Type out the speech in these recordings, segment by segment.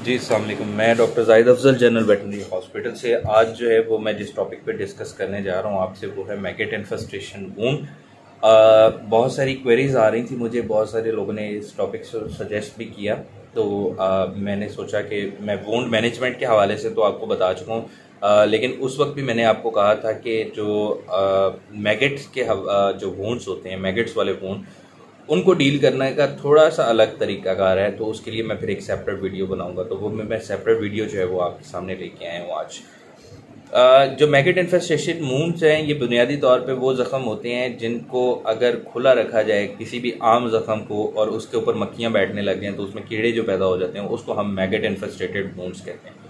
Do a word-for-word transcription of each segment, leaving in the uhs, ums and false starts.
जी अस्सलाम वालेकुम। मैं doctor Zahid Afzal general veterinary hospital से आज जो है वो मैं जिस टॉपिक पे डिस्कस करने जा रहा हूँ आपसे वो है मैगेट इन्फेस्टेशन वूंड। बहुत सारी क्वेरीज आ रही थी मुझे, बहुत सारे लोगों ने इस टॉपिक से सजेस्ट भी किया, तो आ, मैंने सोचा कि मैं वूंड मैनेजमेंट के हवाले से तो आपको बता चुका हूँ, लेकिन उस वक्त भी मैंने आपको कहा था कि जो मैगेट्स के आ, जो वूंड्स होते हैं, मैगेट्स वाले वूंड, उनको डील करने का थोड़ा सा अलग तरीकाकार है, तो उसके लिए मैं फिर एक सेपरेट वीडियो बनाऊंगा। तो वो मैं सेपरेट वीडियो जो है वो आपके सामने लेके आया हूँ आज। uh, जो मैगेट इन्फेस्टेशन वूंड्स हैं, ये बुनियादी तौर पे वो ज़ख़म होते हैं जिनको अगर खुला रखा जाए किसी भी आम ज़ख़म को और उसके ऊपर मक्खियाँ बैठने लग जाएँ तो उसमें कीड़े जो पैदा हो जाते हैं उसको हम मैगेट इन्फेस्टेटेड वूंड्स कहते हैं।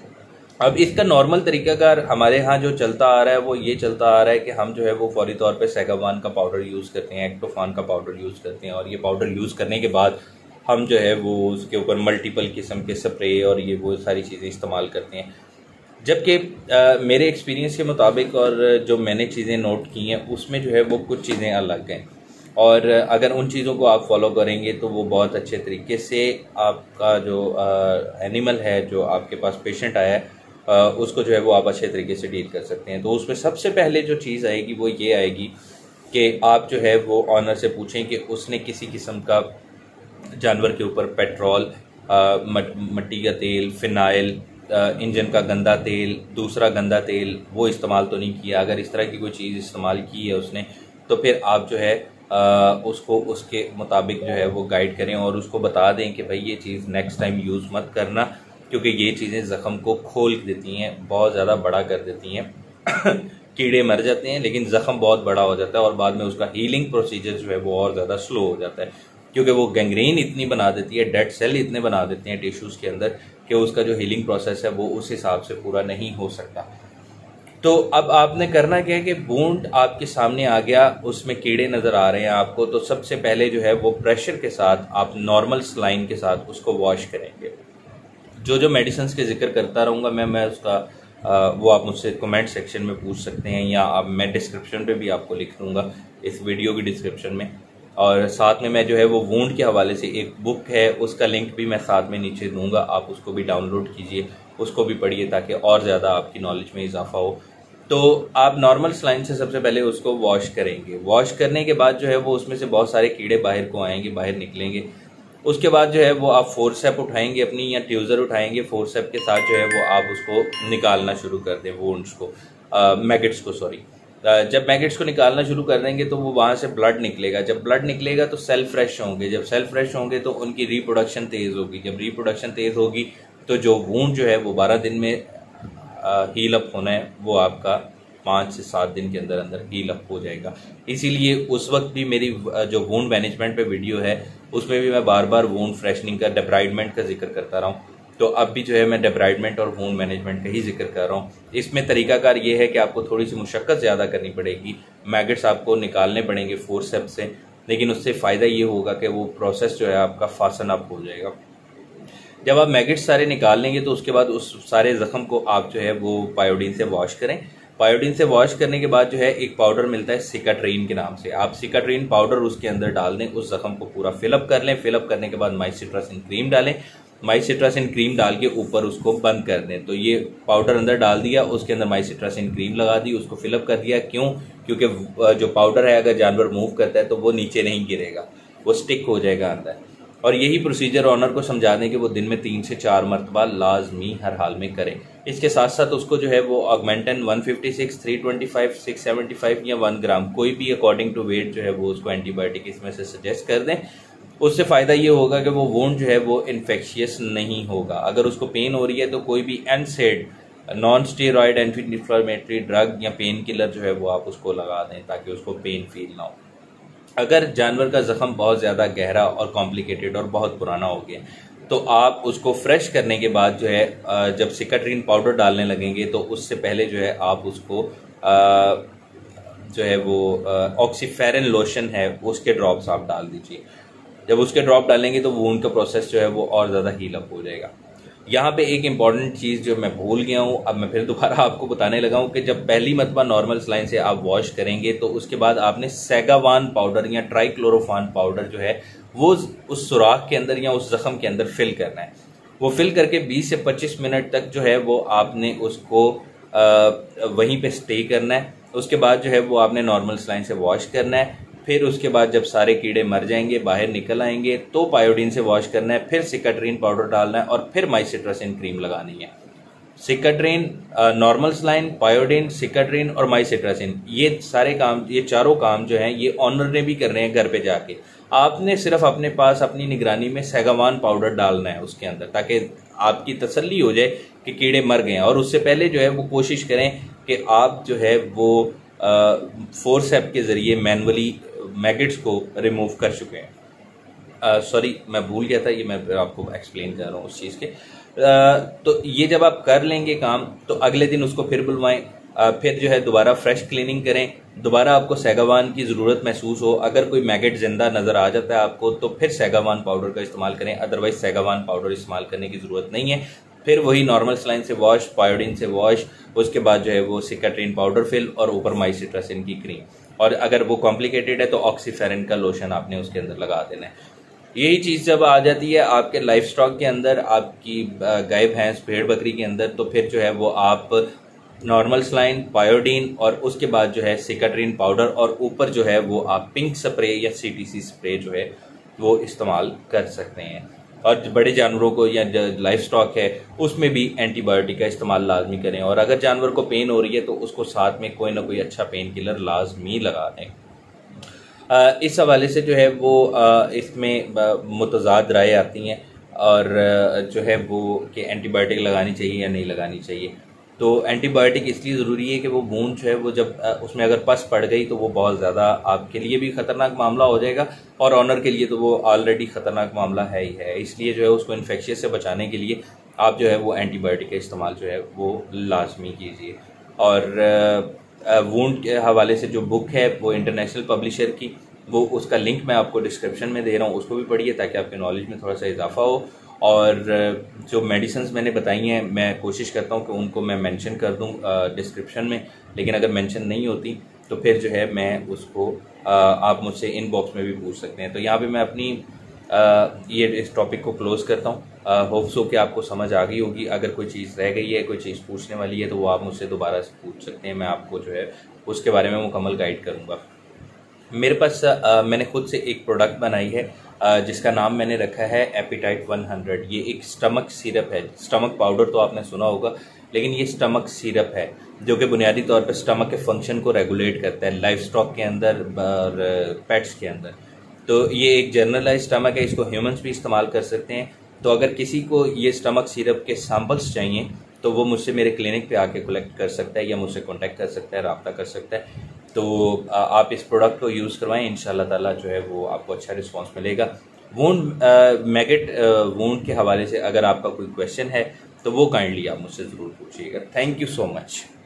अब इसका नॉर्मल तरीकाकार हमारे यहाँ जो चलता आ रहा है वो ये चलता आ रहा है कि हम जो है वो फौरी तौर पे सेगावान का पाउडर यूज़ करते हैं, एक्टोफान का पाउडर यूज़ करते हैं, और ये पाउडर यूज़ करने के बाद हम जो है वो उसके ऊपर मल्टीपल किस्म के स्प्रे और ये वो सारी चीज़ें इस्तेमाल करते हैं। जबकि मेरे एक्सपीरियंस के मुताबिक और जो मैंने चीज़ें नोट की हैं उसमें जो है वो कुछ चीज़ें अलग हैं, और अगर उन चीज़ों को आप फॉलो करेंगे तो वो बहुत अच्छे तरीके से आपका जो एनिमल है, जो आपके पास पेशेंट आया है, Uh, उसको जो है वो आप अच्छे तरीके से डील कर सकते हैं। तो उसमें सबसे पहले जो चीज़ आएगी वो ये आएगी कि आप जो है वो ऑनर से पूछें कि उसने किसी किस्म का जानवर के ऊपर पेट्रोल, मिट्टी का तेल, फिनाइल, इंजन का गंदा तेल, दूसरा गंदा तेल वो इस्तेमाल तो नहीं किया। अगर इस तरह की कोई चीज़ इस्तेमाल की है उसने तो फिर आप जो है आ, उसको उसके मुताबिक जो है वो गाइड करें और उसको बता दें कि भाई ये चीज़ नेक्स्ट टाइम यूज़ मत करना, क्योंकि ये चीज़ें ज़ख़म को खोल देती हैं, बहुत ज़्यादा बड़ा कर देती हैं। कीड़े मर जाते हैं लेकिन ज़ख़म बहुत बड़ा हो जाता है और बाद में उसका हीलिंग प्रोसीजर जो है वो और ज़्यादा स्लो हो जाता है, क्योंकि वो गैंग्रीन इतनी बना देती है, डेड सेल इतने बना देते हैं टिश्यूज़ के अंदर कि उसका जो हीलिंग प्रोसेस है वो उस हिसाब से पूरा नहीं हो सकता। तो अब आपने करना क्या है कि वूंड आपके सामने आ गया, उसमें कीड़े नज़र आ रहे हैं आपको, तो सबसे पहले जो है वो प्रेशर के साथ आप नॉर्मल सलाइन के साथ उसको वॉश करेंगे। जो जो मेडिसिन के जिक्र करता रहूँगा मैं मैं उसका आ, वो आप मुझसे कमेंट सेक्शन में पूछ सकते हैं, या आप मैं डिस्क्रिप्शन पे भी आपको लिख दूँगा इस वीडियो की डिस्क्रिप्शन में। और साथ में मैं जो है वो वूंड के हवाले से एक बुक है, उसका लिंक भी मैं साथ में नीचे दूँगा, आप उसको भी डाउनलोड कीजिए, उसको भी पढ़िए ताकि और ज़्यादा आपकी नॉलेज में इजाफा हो। तो आप नॉर्मल सलाइन से सबसे पहले उसको वॉश करेंगे। वॉश करने के बाद जो है वो उसमें से बहुत सारे कीड़े बाहर को आएंगे, बाहर निकलेंगे। उसके बाद जो है वो आप फोर्सेप उठाएंगे अपनी, या ट्यूज़र उठाएंगे, फोर्सेप के साथ जो है वो आप उसको निकालना शुरू कर दें, वुंड्स को, मैगेट्स को, सॉरी। जब मैगेट्स को निकालना शुरू कर देंगे तो वो वहाँ से ब्लड निकलेगा। जब ब्लड निकलेगा तो सेल फ्रेश होंगे, जब सेल फ्रेश होंगे तो उनकी रिप्रोडक्शन तेज़ होगी। जब रिप्रोडक्शन तेज़ होगी तो जो वुंड जो है वो बारह दिन में हील अप होना है वो आपका पाँच से सात दिन के अंदर अंदर हील अप हो जाएगा। इसीलिए उस वक्त भी मेरी जो वूंड मैनेजमेंट पे वीडियो है उसमें भी मैं बार बार वूंड फ्रेशनिंग का, डेब्राइडमेंट का जिक्र करता रहा हूँ। तो अब भी जो है मैं डेब्राइडमेंट और वूंड मैनेजमेंट का ही जिक्र कर रहा हूँ। इसमें तरीकाकार ये है कि आपको थोड़ी सी मुशक्क़त ज़्यादा करनी पड़ेगी, मैगेट्स आपको निकालने पड़ेंगे फोर्सेप्स से, लेकिन उससे फ़ायदा ये होगा कि वो प्रोसेस जो है आपका फासन अप हो जाएगा। जब आप मैगेट्स सारे निकाल लेंगे तो उसके बाद उस सारे ज़ख़म को आप जो है वो पायोडीन से वॉश करें। पायोडीन से वॉश करने के बाद जो है एक पाउडर मिलता है सिकाट्रीन के नाम से, आप सिकाट्रीन पाउडर उसके अंदर डाल दें, उस जख्म को पूरा फिलअप कर लें। फिलअप करने के बाद माइसिट्रासिन क्रीम डालें, माइसिट्रासिन क्रीम डाल के ऊपर उसको बंद कर दें। तो ये पाउडर अंदर डाल दिया, उसके अंदर माइसिट्रासिन क्रीम लगा दी, उसको फिलअप कर दिया। क्यों? क्योंकि जो पाउडर है अगर जानवर मूव करता है तो वो नीचे नहीं गिरेगा, वो स्टिक हो जाएगा अंदर। और यही प्रोसीजर ऑनर को समझा दें कि वो दिन में तीन से चार मरतबा लाजमी हर हाल में करें। इसके साथ साथ उसको जो है वो Augmentin one fifty six, three twenty five, six seventy five या वन ग्राम कोई भी अकॉर्डिंग टू वेट जो है वो उसको एंटीबायोटिक इसमें से सजेस्ट कर दें। उससे फ़ायदा ये होगा कि वो वोंड जो है वो इन्फेक्शियस नहीं होगा। अगर उसको पेन हो रही है तो कोई भी NSAID, non steroid anti inflammatory drug या पेन किलर जो है वो आप उसको लगा दें ताकि उसको पेन फील ना हो। अगर जानवर का ज़ख़म बहुत ज़्यादा गहरा और कॉम्प्लिकेटेड और बहुत पुराना हो गया तो आप उसको फ्रेश करने के बाद जो है जब सिकाट्रीन पाउडर डालने लगेंगे तो उससे पहले जो है आप उसको जो है वो ऑक्सीफेरन लोशन है उसके ड्रॉप्स आप डाल दीजिए। जब उसके ड्रॉप डालेंगे तो वूंड का प्रोसेस जो है वो और ज़्यादा हील अप हो जाएगा। यहाँ पे एक इम्पॉर्टेंट चीज़ जो मैं भूल गया हूँ, अब मैं फिर दोबारा आपको बताने लगा हूँ कि जब पहली मरतबा नॉर्मल सलाइन से आप वॉश करेंगे तो उसके बाद आपने सेगावान पाउडर या ट्राइक्लोरोफान पाउडर जो है वो उस सुराख के अंदर या उस जख्म के अंदर फिल करना है। वो फिल करके बीस से पच्चीस मिनट तक जो है वो आपने उसको आ, वहीं पे स्टे करना है। उसके बाद जो है वो आपने नॉर्मल सलाइन से वॉश करना है। फिर उसके बाद जब सारे कीड़े मर जाएंगे, बाहर निकल आएंगे, तो पायोडीन से वॉश करना है। फिर सिकाट्रीन पाउडर डालना है और फिर माइसिट्रासिन क्रीम लगानी है। Cicatrin, normal saline, Pyodine, Cicatrin और माइसिट्रासिन, ये सारे काम, ये चारों काम जो हैं ये ऑनर ने भी करने हैं घर पे जाके। आपने सिर्फ अपने पास अपनी निगरानी में सेगावान पाउडर डालना है उसके अंदर, ताकि आपकी तसल्ली हो जाए कि कीड़े मर गए हैं। और उससे पहले जो है वो कोशिश करें कि आप जो है वो फोर्सेप के ज़रिए मैनुअली मैगेट्स को रिमूव कर चुके हैं। सॉरी uh, मैं भूल गया था, ये मैं आपको एक्सप्लेन कर रहा हूँ उस चीज़ के। uh, तो ये जब आप कर लेंगे काम, तो अगले दिन उसको फिर बुलवाएं, uh, फिर जो है दोबारा फ्रेश क्लीनिंग करें। दोबारा आपको सेगावान की ज़रूरत महसूस हो, अगर कोई मैगेट जिंदा नज़र आ जाता है आपको, तो फिर सेगावान पाउडर का इस्तेमाल करें। अदरवाइज सेगावान पाउडर इस्तेमाल करने की ज़रूरत नहीं है। फिर वही नॉर्मल सलाइन से वॉश, पायोडीन से वॉश, उसके बाद जो है वो सिकाट्रीन पाउडर फिल और ऊपर माइसिट्रासिन की क्रीम। और अगर वो कॉम्प्लिकेटेड है तो ऑक्सीफेरिन का लोशन आपने उसके अंदर लगा देना है। यही चीज़ जब आ जाती है आपके लाइफ स्टॉक के अंदर, आपकी गाय भैंस भेड़ बकरी के अंदर, तो फिर जो है वो आप नॉर्मल सलाइन, पायोडीन और उसके बाद जो है सिकाट्रीन पाउडर और ऊपर जो है वो आप पिंक स्प्रे या सीटीसी स्प्रे जो है वो इस्तेमाल कर सकते हैं। और बड़े जानवरों को या लाइफ स्टॉक है उसमें भी एंटीबायोटिक का इस्तेमाल लाजमी करें। और अगर जानवर को पेन हो रही है तो उसको साथ में कोई ना कोई अच्छा पेन किलर लाजमी लगा दें। इस हवाले से जो है वो इसमें मुतज़ाद राय आती हैं और जो है वो कि एंटीबायोटिक लगानी चाहिए या नहीं लगानी चाहिए। तो एंटीबायोटिक इसलिए ज़रूरी है कि वो बूंद जो है वो जब उसमें अगर पस पड़ गई तो वो बहुत ज़्यादा आपके लिए भी ख़तरनाक मामला हो जाएगा और ऑनर के लिए तो वो ऑलरेडी ख़तरनाक मामला है ही है। इसलिए जो है उसको इन्फेक्शियस से बचाने के लिए आप जो है वो एंटीबायोटिक का इस्तेमाल जो है वो लाजमी कीजिए। और वूंड के हवाले से जो बुक है वो इंटरनेशनल पब्लिशर की, वो उसका लिंक मैं आपको डिस्क्रिप्शन में दे रहा हूँ, उसको भी पढ़िए ताकि आपके नॉलेज में थोड़ा सा इजाफा हो। और जो मेडिसिन्स मैंने बताई हैं मैं कोशिश करता हूँ कि उनको मैं मेंशन कर दूँ डिस्क्रिप्शन में, लेकिन अगर मेंशन नहीं होती तो फिर जो है मैं उसको आ, आप मुझसे इनबॉक्स में भी पूछ सकते हैं। तो यहाँ पे मैं अपनी आ, ये इस टॉपिक को क्लोज़ करता हूँ। होप्स हो कि आपको समझ आ गई होगी। अगर कोई चीज़ रह गई है, कोई चीज़ पूछने वाली है, तो वो आप मुझसे दोबारा से पूछ सकते हैं। मैं आपको जो है उसके बारे में मुकम्मल गाइड करूँगा। मेरे पास आ, मैंने खुद से एक प्रोडक्ट बनाई है आ, जिसका नाम मैंने रखा है एपिटाइट हंड्रेड। ये एक स्टमक सिरप है। स्टमक पाउडर तो आपने सुना होगा, लेकिन ये स्टमक सिरप है जो कि बुनियादी तौर पर स्टमक के फंक्शन को रेगुलेट करता है लाइफ स्टॉक के अंदर और पेट्स के अंदर। तो ये एक जनरलाइज स्टमक है, इसको ह्यूमंस भी इस्तेमाल कर सकते हैं। तो अगर किसी को ये स्टमक सिरप के सैम्पल्स चाहिए तो वो मुझसे मेरे क्लिनिक पे आके कलेक्ट कर सकता है या मुझसे कांटेक्ट कर सकता है, रब्ता कर सकता है। तो आप इस प्रोडक्ट को यूज़ करवाएं, इंशाल्लाह ताला जो है वो आपको अच्छा रिस्पांस मिलेगा। वूंड मैगेट वूंड के हवाले से अगर आपका कोई क्वेश्चन है तो वो काइंडली आप मुझसे ज़रूर पूछिएगा। Thank you so much.